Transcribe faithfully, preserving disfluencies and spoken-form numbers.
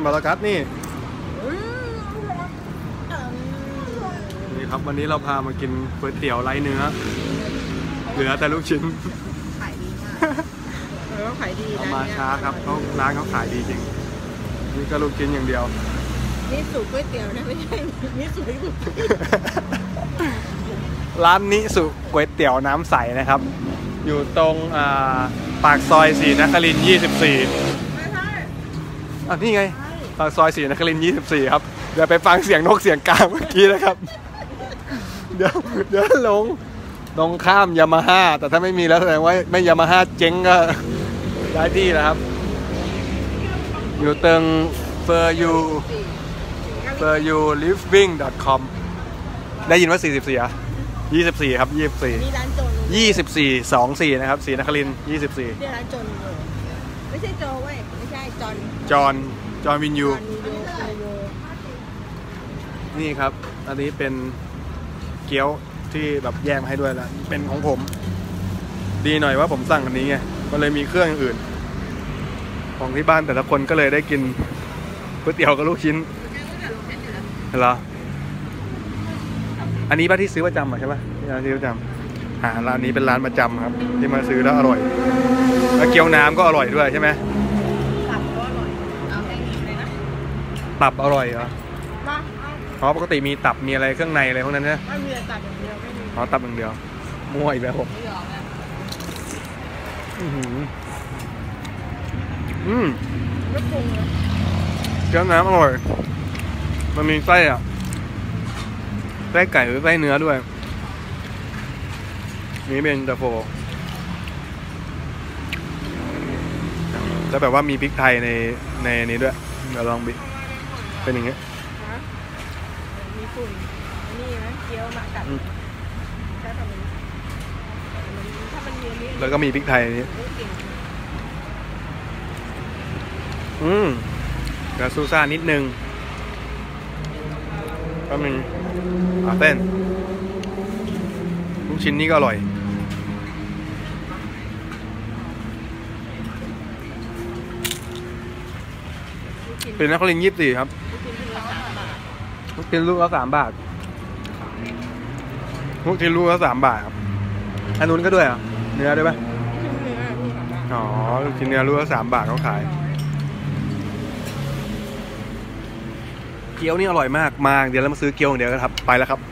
บารากัสนี่นี่ครับวันนี้เราพามากินก๋วยเตี๋ยวไร้เนื้อเหลือแต่ลูกชิ้นขายดีมากเออขายดีนะมาช้าครับเขาร้านเขาขายดีจริงนี่ก็ลูกชิ้นอย่างเดียวนี่สูตรก๋วยเตี๋ยวนะไม่ใช่นี่สูตรร้านนิสุก๋วยเตี๋ยวน้ำใสนะครับอยู่ตรงปากซอยศรีนครินทร์ยี่สิบสี่ไม่ใช่อ่ะนี่ไงปากซอยศรีนครินทร์ยี่สิบสี่ครับเดี๋ยวไปฟังเสียงนกเสียงกาเมื่อกี้นะครับเดี๋ยวเดี๋ยวลงตรงข้ามยามาฮ่าแต่ถ้าไม่มีแล้วแสดงว่าไม่ยามาฮ่าเจ๊งก็ได้ที่แล้วครับอยู่ตรงเฟอร์ยูเฟอร์ยูลิฟวิ่งดอทคอมได้ยินว่าสี่สิบสี่อ่ะยี่สิบสี่ครับยี่สิบสี่นี่ร้านโจนยี่สิบสี่สองสี่นะครับศรีนครินทร์ยี่สิบสี่นี่ร้านโจนไม่ใช่โจเว้ยไม่ใช่จอนจอนจอนวินยูนี่ครับอันนี้เป็นเกี๊ยวที่แบบแยกมาให้ด้วยแล้วเป็นของผมดีหน่อยว่าผมสั่งอันนี้ไงก็เลยมีเครื่องอื่นของที่บ้านแต่ละคนก็เลยได้กินก๋วยเตี๋ยวกับลูกชิ้นเหรออันนี้ป้าที่ซื้อประจำอ่ะใช่ไหมร้านซื้อประจำหาร้านนี้เป็นร้านประจำครับที่มาซื้อแล้วอร่อยแล้วเกี๊ยวน้ำก็อร่อยด้วยใช่ไหมตับก็อร่อยเอาให้ดีเลยนะตับอร่อยเหรอเพราะปกติมีตับมีอะไรเครื่องในอะไรพวกนั้นนะไม่มีตับอย่างเดียวไม่มีอ๋อตับอย่างเดียวมั่วอีกแล้วผมอืมอืมไม่ปรุงเลยเกี๊ยวน้ำอร่อยมันมีไส้อ่ะไส้ไก่หรือไส้เนื้อด้วยนี่เป็นตะโฟจะแบบว่ามีพริกไทยในในนี้ด้วยเดี๋ยวลองบิเป็นอย่างเงี้ยมีฝุ่นนี่ไหมเกี๊ยวหมักกัดถ้าทำมันถ้ามันมีนี้แล้วก็มีพริกไทยนี้อืมกระซูซ่านิดนึงก็มีอาเต้นลูกชิ้นนี้ก็อร่อยเป็นนักเรียนยี่สิบสี่ครับลูกชิ้นลูกละสามบาทลูกชิ้นลูกละสามบาทครับอันนู้นก็ด้วยอ่ะเนื้อด้วยไหมอ๋อลูกชิ้นเนื้อลูกละสามบาทเขาขายเกี๊ยวนี่อร่อยมากมากเดี๋ยวเรามาซื้อเกี๊ยวเดี๋ยวกันครับไปแล้วครับ